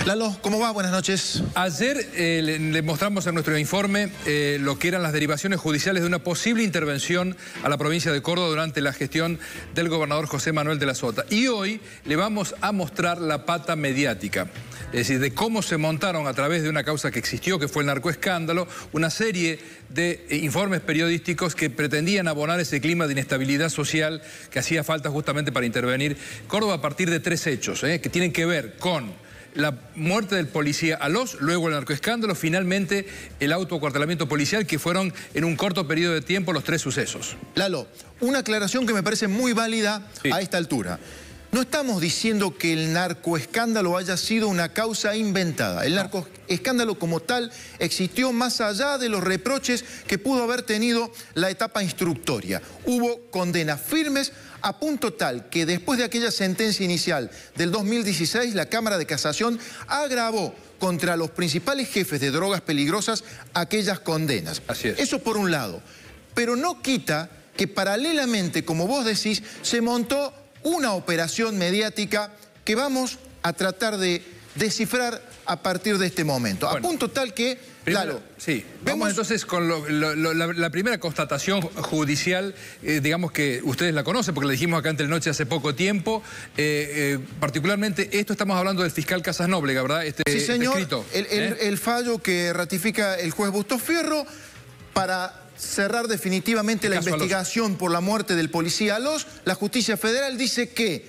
Lalo, ¿cómo va? Buenas noches. Ayer le mostramos en nuestro informe lo que eran las derivaciones judiciales de una posible intervención a la provincia de Córdoba durante la gestión del gobernador José Manuel de la Sota. Y hoy le vamos a mostrar la pata mediática, es decir, de cómo se montaron a través de una causa que existió, que fue el narcoescándalo, una serie de informes periodísticos que pretendían abonar ese clima de inestabilidad social que hacía falta justamente para intervenir Córdoba a partir de 3 hechos, que tienen que ver con la muerte del policía Alós, luego el narcoescándalo, finalmente el autoacuartelamiento policial, que fueron en un corto periodo de tiempo los 3 sucesos. Lalo, una aclaración que me parece muy válida a esta altura. No estamos diciendo que el narcoescándalo haya sido una causa inventada. El narcoescándalo como tal existió más allá de los reproches que pudo haber tenido la etapa instructoria. Hubo condenas firmes a punto tal que después de aquella sentencia inicial del 2016, la Cámara de Casación agravó contra los principales jefes de drogas peligrosas aquellas condenas. Así es. Eso por un lado. Pero no quita que paralelamente, como vos decís, se montó una operación mediática que vamos a tratar de descifrar a partir de este momento. Bueno, a punto tal que, claro... Sí, vamos entonces con la primera constatación judicial, digamos que ustedes la conocen, porque la dijimos acá entre noche hace poco tiempo. Particularmente, esto estamos hablando del fiscal Casas Nóbrega, ¿verdad? Sí, señor, escrito, el fallo que ratifica el juez Bustos Fierro para cerrar definitivamente la investigación por la muerte del policía Alós. La justicia federal dice que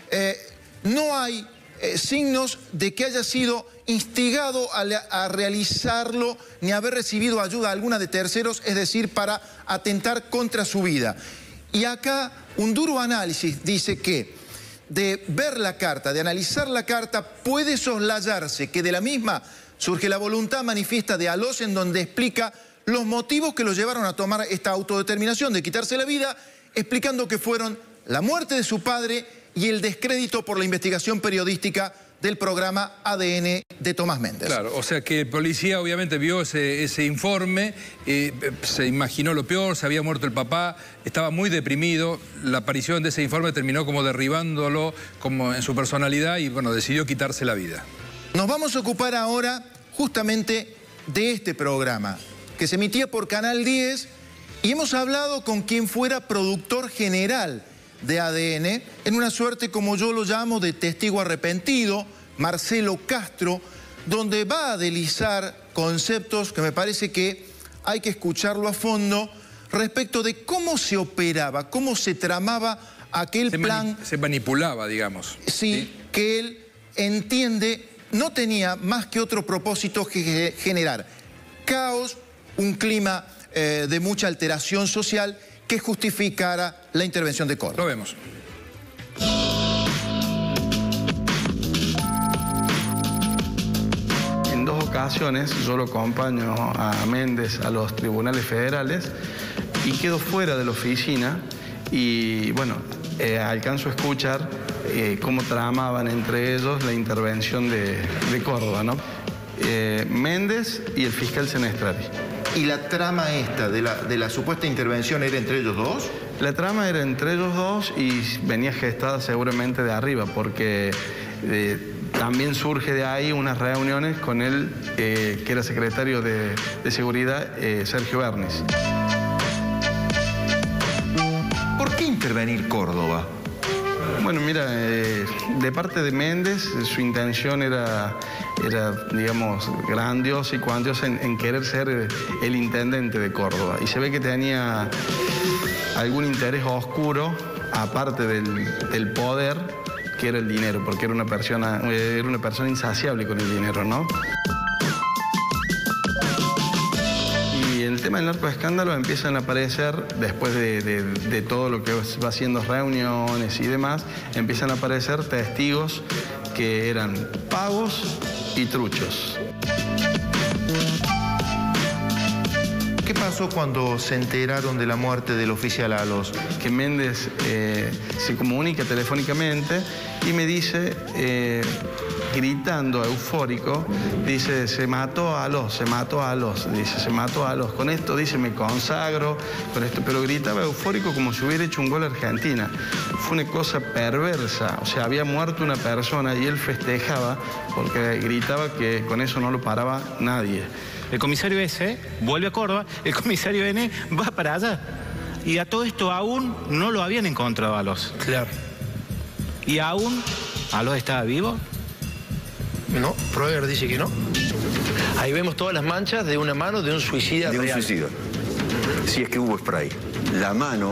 no hay signos de que haya sido instigado a realizarlo ni haber recibido ayuda alguna de terceros, es decir, para atentar contra su vida. Y acá un duro análisis dice que de ver la carta, de analizar la carta, puede soslayarse que de la misma surge la voluntad manifiesta de Alós, en donde explica los motivos que lo llevaron a tomar esta autodeterminación de quitarse la vida, explicando que fueron la muerte de su padre y el descrédito por la investigación periodística del programa ADN de Tomás Méndez. Claro, o sea que el policía obviamente vio ese informe, se imaginó lo peor, se había muerto el papá, estaba muy deprimido, la aparición de ese informe terminó como derribándolo como en su personalidad y bueno, decidió quitarse la vida. Nos vamos a ocupar ahora justamente de este programa, que se emitía por Canal 10, y hemos hablado con quien fuera productor general de ADN, en una suerte, como yo lo llamo, de testigo arrepentido, Marcelo Castro, donde va a deslizar conceptos que me parece que hay que escucharlo a fondo respecto de cómo se operaba, cómo se tramaba aquel plan. Se manipulaba, digamos. Sí, que él entiende no tenía más que otro propósito que generar caos, un clima de mucha alteración social que justificara la intervención de Córdoba. Lo vemos. En 2 ocasiones yo lo acompaño a Méndez a los tribunales federales y quedo fuera de la oficina y bueno, alcanzo a escuchar cómo tramaban entre ellos la intervención de Córdoba, ¿no? Méndez y el fiscal Senestrari. ¿Y la trama esta de la supuesta intervención era entre ellos dos? La trama era entre ellos dos y venía gestada seguramente de arriba, porque también surge de ahí unas reuniones con él, que era secretario de Seguridad, Sergio Bernis. ¿Por qué intervenir Córdoba? Bueno, mira, de parte de Méndez, su intención era digamos, grandiosa y cuantiosa en querer ser el intendente de Córdoba. Y se ve que tenía algún interés oscuro, aparte del poder, que era el dinero, porque era una persona insaciable con el dinero, ¿no? Y el tema del narcoescándalo empiezan a aparecer, después de todo lo que va haciendo reuniones y demás, empiezan a aparecer testigos que eran pagos y truchos. ¿Qué pasó cuando se enteraron de la muerte del oficial Alós? Que Méndez se comunica telefónicamente y me dice, gritando, eufórico, dice, se mató a los, dice, se mató a los. Con esto dice, me consagro, con esto, pero gritaba eufórico como si hubiera hecho un gol a Argentina. Fue una cosa perversa, o sea, había muerto una persona y él festejaba porque gritaba que con eso no lo paraba nadie. El comisario S vuelve a Córdoba, el comisario N va para allá. Y a todo esto aún no lo habían encontrado a los. Claro. ¿Y aún Alós estaba vivo? No, Proeger dice que no. Ahí vemos todas las manchas de una mano de un suicida real. De un suicida. Si es que hubo spray. La mano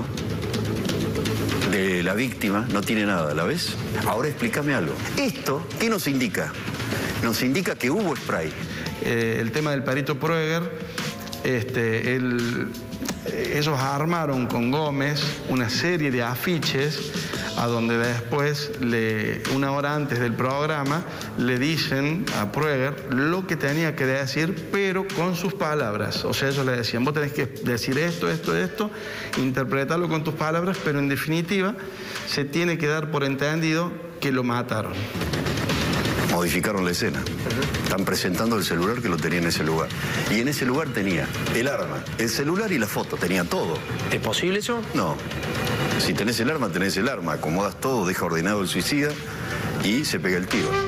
de la víctima no tiene nada, ¿la ves? Ahora explícame algo. ¿Esto qué nos indica? Nos indica que hubo spray. El tema del perito Proeger, ellos armaron con Gómez una serie de afiches a donde después, una hora antes del programa, le dicen a Proeger lo que tenía que decir, pero con sus palabras. O sea, ellos le decían, vos tenés que decir esto, interpretarlo con tus palabras, pero en definitiva se tiene que dar por entendido que lo mataron. Modificaron la escena. Están presentando el celular que lo tenía en ese lugar. Y en ese lugar tenía el arma, el celular y la foto. Tenía todo. ¿Es posible eso? No. Si tenés el arma, tenés el arma. Acomodas todo, deja ordenado el suicida y se pega el tiro.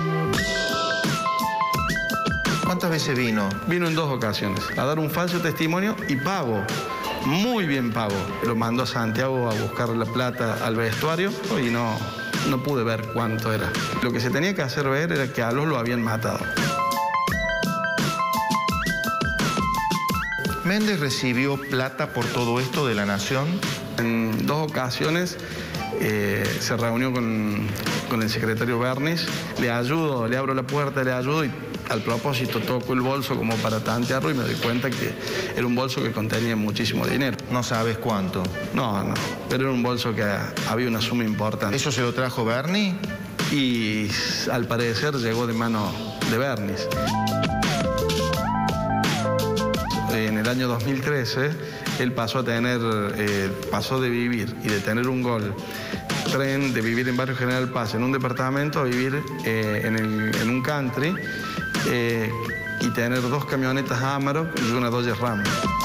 ¿Cuántas veces vino? Vino en 2 ocasiones a dar un falso testimonio y pago. Muy bien pago. Lo mandó a Santiago a buscar la plata al vestuario y no pude ver cuánto era. Lo que se tenía que hacer ver era que a Alós lo habían matado. ¿Méndez recibió plata por todo esto de la Nación? En 2 ocasiones se reunió con el secretario Bernis. Le ayudo, le abro la puerta, le ayudo y al propósito toco el bolso como para tantearlo y me doy cuenta que era un bolso que contenía muchísimo dinero. ¿No sabes cuánto? No, pero era un bolso que había una suma importante. ¿Eso se lo trajo Berni? Y al parecer llegó de mano de Bernis. En el año 2013, él pasó de vivir y de tener un gol tren, de vivir en Barrio General Paz, en un departamento, a vivir en un country y tener 2 camionetas Amarok y una Dodge Ram.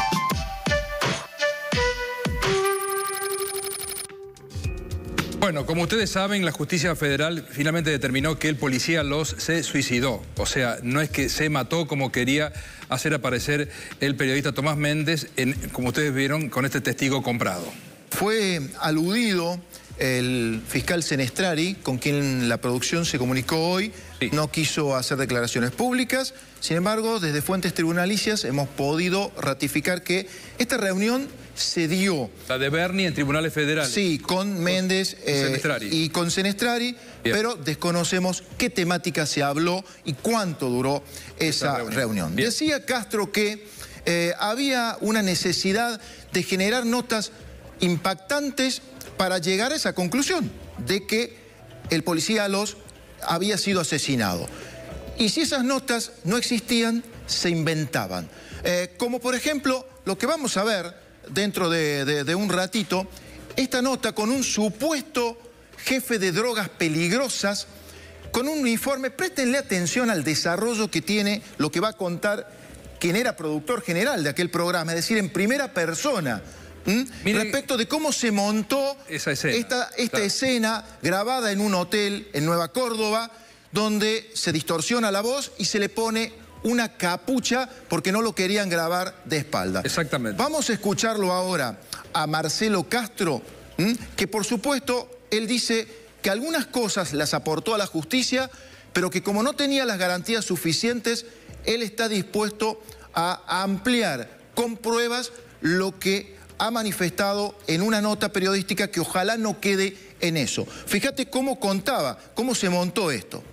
Bueno, como ustedes saben, la justicia federal finalmente determinó que el policía Alós se suicidó. O sea, no es que se mató como quería hacer aparecer el periodista Tomás Méndez, como ustedes vieron, con este testigo comprado. Fue aludido el fiscal Senestrari, con quien la producción se comunicó hoy. Sí. No quiso hacer declaraciones públicas. Sin embargo, desde fuentes tribunalicias hemos podido ratificar que esta reunión se dio. La de Berni en tribunales federales. Sí, con Méndez y con Senestrari, pero desconocemos qué temática se habló y cuánto duró esa reunión. Decía Castro que había una necesidad de generar notas impactantes para llegar a esa conclusión de que el policía Alós había sido asesinado. Y si esas notas no existían, se inventaban. Como por ejemplo, lo que vamos a ver dentro de un ratito, esta nota con un supuesto jefe de drogas peligrosas, con un uniforme. Préstenle atención al desarrollo que tiene lo que va a contar quien era productor general de aquel programa, es decir, en primera persona, respecto de cómo se montó esta escena grabada en un hotel en Nueva Córdoba, donde se distorsiona la voz y se le pone una capucha porque no lo querían grabar de espalda. Exactamente. Vamos a escucharlo ahora a Marcelo Castro, que por supuesto él dice que algunas cosas las aportó a la justicia, pero que como no tenía las garantías suficientes, él está dispuesto a ampliar con pruebas lo que ha manifestado en una nota periodística que ojalá no quede en eso. Fíjate cómo contaba, cómo se montó esto.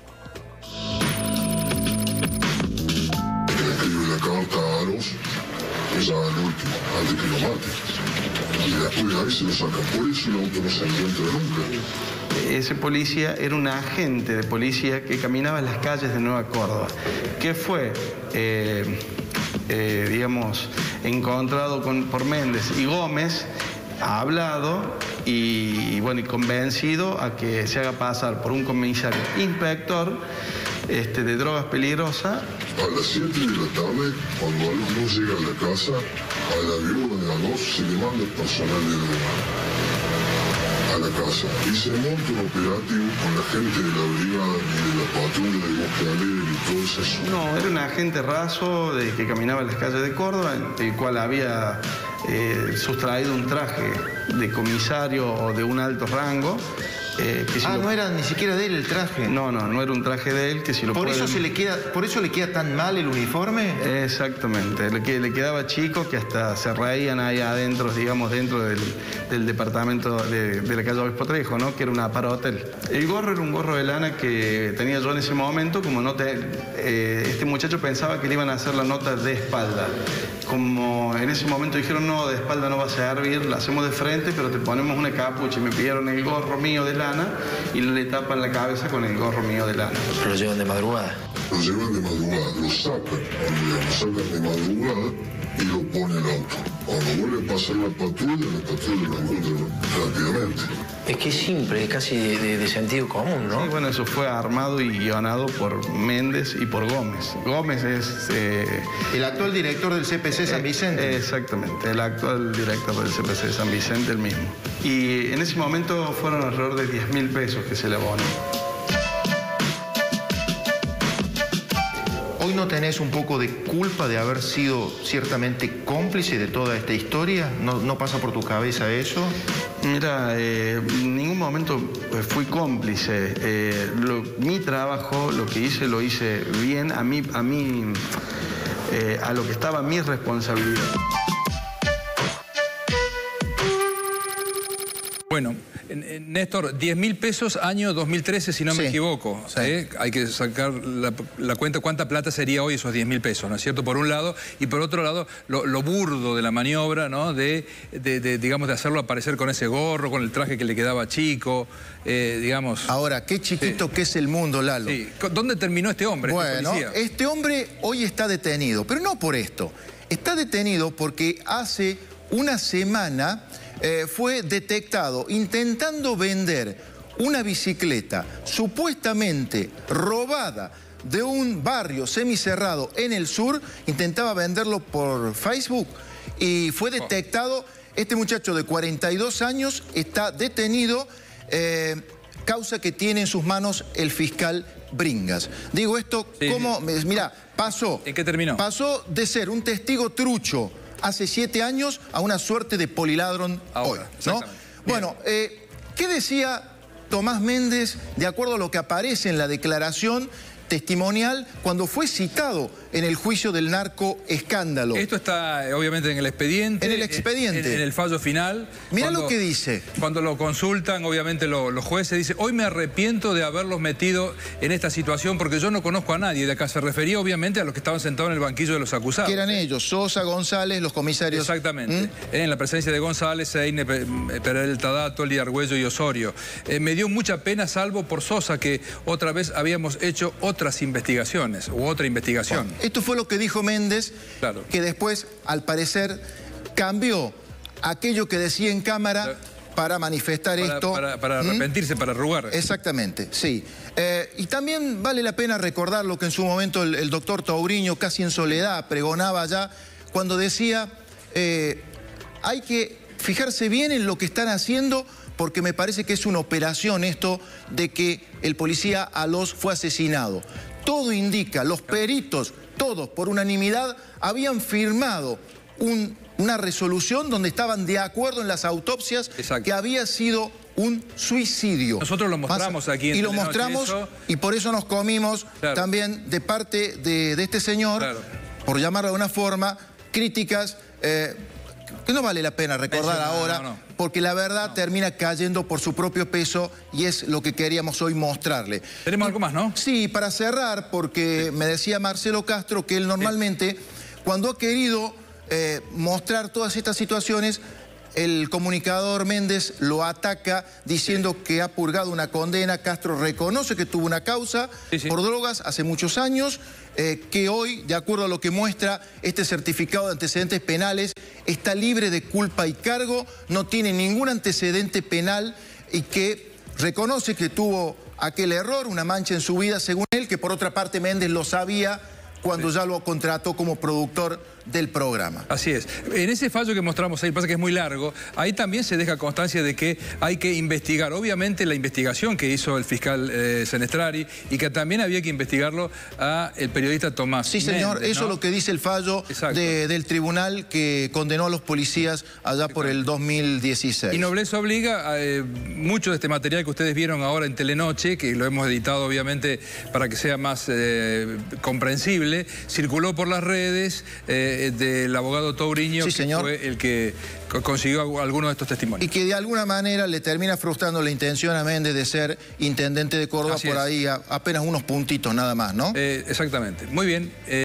A Alós, esa al último, antes que lo mate. Y después de ahí se lo sacan. Por eso el auto no se encuentra nunca. Ese policía era un agente de policía que caminaba en las calles de Nueva Córdoba, que fue, digamos, encontrado por Méndez y Gómez, ha hablado y convencido a que se haga pasar por un comisario inspector de drogas peligrosas. A las 7 de la tarde, cuando Alós no llega a la casa, a la viuda de Alós se le manda el personal de droga a la casa y se monta un operativo con la gente de la brigada y de la patrulla de Bosque Alegre y todo eso. No, era un agente raso que caminaba en las calles de Córdoba, el cual había sustraído un traje de comisario o de un alto rango. No era ni siquiera de él el traje. No era un traje de él, que si lo ¿Por pueden... eso le queda tan mal el uniforme? Exactamente, le quedaba chico, que hasta se reían ahí adentro, digamos, dentro del departamento de la calle Obispo Trejo, ¿no? Que era un aparo-hotel. El gorro era un gorro de lana que tenía yo en ese momento, como nota, este muchacho pensaba que le iban a hacer la nota de espalda. Como en ese momento dijeron, no, de espalda no va a servir, la hacemos de frente, pero te ponemos una capucha, y me pidieron el gorro mío de lana y le tapan la cabeza con el gorro mío de lana. ¿Lo llevan de madrugada? Lo llevan de madrugada, lo sacan de madrugada y lo ponen al auto. Cuando vuelve a pasar la patrulla lo encuentra rápidamente. Es que es simple, es casi de sentido común, ¿no? Sí, bueno, eso fue armado y guionado por Méndez y por Gómez. Gómez es... el actual director del CPC San Vicente. Exactamente, el actual director del CPC San Vicente, el mismo. Y en ese momento fueron alrededor de 10.000 pesos que se le abonó. ¿Hoy no tenés un poco de culpa de haber sido ciertamente cómplice de toda esta historia? ¿No pasa por tu cabeza eso? Mira, en ningún momento fui cómplice. Mi trabajo, lo que hice, lo hice bien a lo que estaba mi responsabilidad. Bueno, Néstor, 10.000 pesos año 2013, si no me equivoco. Sí. Hay que sacar la cuenta cuánta plata sería hoy esos 10.000 pesos, ¿no es cierto? Por un lado, y por otro lado, lo burdo de la maniobra, ¿no? Digamos, de hacerlo aparecer con ese gorro, con el traje que le quedaba chico, digamos... Ahora, qué chiquito que es el mundo, Lalo. Sí. ¿Dónde terminó este hombre, este policía? Este hombre hoy está detenido, pero no por esto. Está detenido porque hace una semana... fue detectado intentando vender una bicicleta supuestamente robada de un barrio semicerrado en el sur. Intentaba venderlo por Facebook y fue detectado. Este muchacho de 42 años está detenido, causa que tiene en sus manos el fiscal Bringas. Digo esto, ¿cómo? Mirá, pasó. ¿En qué terminó? Pasó de ser un testigo trucho hace 7 años a una suerte de poliladrón ahora, hoy, ¿no? Bueno, ¿qué decía Tomás Méndez de acuerdo a lo que aparece en la declaración testimonial cuando fue citado en el juicio del narcoescándalo? Esto está obviamente en el expediente. En el expediente. En el fallo final. Mirá lo que dice. Cuando lo consultan, obviamente los jueces dicen, hoy me arrepiento de haberlos metido en esta situación porque yo no conozco a nadie. De acá se refería obviamente a los que estaban sentados en el banquillo de los acusados. Que eran ellos, Sosa, González, los comisarios. Exactamente. En la presencia de González, Seine, Peralta Dato, Argüello y Osorio. Me dio mucha pena, salvo por Sosa, que otra vez habíamos hecho otras investigaciones, u otra investigación. Bueno, esto fue lo que dijo Méndez, que después, al parecer, cambió aquello que decía en cámara para manifestar esto. Para arrepentirse, para arrugar. Exactamente, sí. Y también vale la pena recordar lo que en su momento el doctor Tauriño, casi en soledad, pregonaba ya, cuando decía, hay que fijarse bien en lo que están haciendo, porque me parece que es una operación esto de que el policía Alós fue asesinado. Todo indica, los peritos, todos por unanimidad, habían firmado una resolución donde estaban de acuerdo en las autopsias que había sido un suicidio. Nosotros lo mostramos aquí en y lo mostramos y por eso nos comimos también de parte de este señor, por llamarlo de una forma, críticas que no vale la pena recordar ahora, porque la verdad termina cayendo por su propio peso y es lo que queríamos hoy mostrarle. Tenemos algo más, ¿no? Sí, para cerrar, porque me decía Marcelo Castro que él normalmente, cuando ha querido mostrar todas estas situaciones, el comunicador Méndez lo ataca diciendo que ha purgado una condena. Castro reconoce que tuvo una causa por drogas hace muchos años, que hoy, de acuerdo a lo que muestra este certificado de antecedentes penales, está libre de culpa y cargo, no tiene ningún antecedente penal y que reconoce que tuvo aquel error, una mancha en su vida, según él, que por otra parte Méndez lo sabía cuando ya lo contrató como productor del programa. Así es. En ese fallo que mostramos ahí, pasa que es muy largo, ahí también se deja constancia de que hay que investigar, obviamente, la investigación que hizo el fiscal Senestrari y que también había que investigarlo a el periodista Tomás. Sí, señor, Méndez, eso ¿no? es lo que dice el fallo del tribunal que condenó a los policías allá por el 2016. Y Nobleza Obliga, mucho de este material que ustedes vieron ahora en Telenoche, que lo hemos editado obviamente para que sea más comprensible, circuló por las redes del abogado Touriño, sí, que fue el que consiguió algunos de estos testimonios. Y que de alguna manera le termina frustrando la intención a Méndez de ser intendente de Córdoba. Así por ahí apenas unos puntitos nada más, ¿no? Exactamente. Muy bien.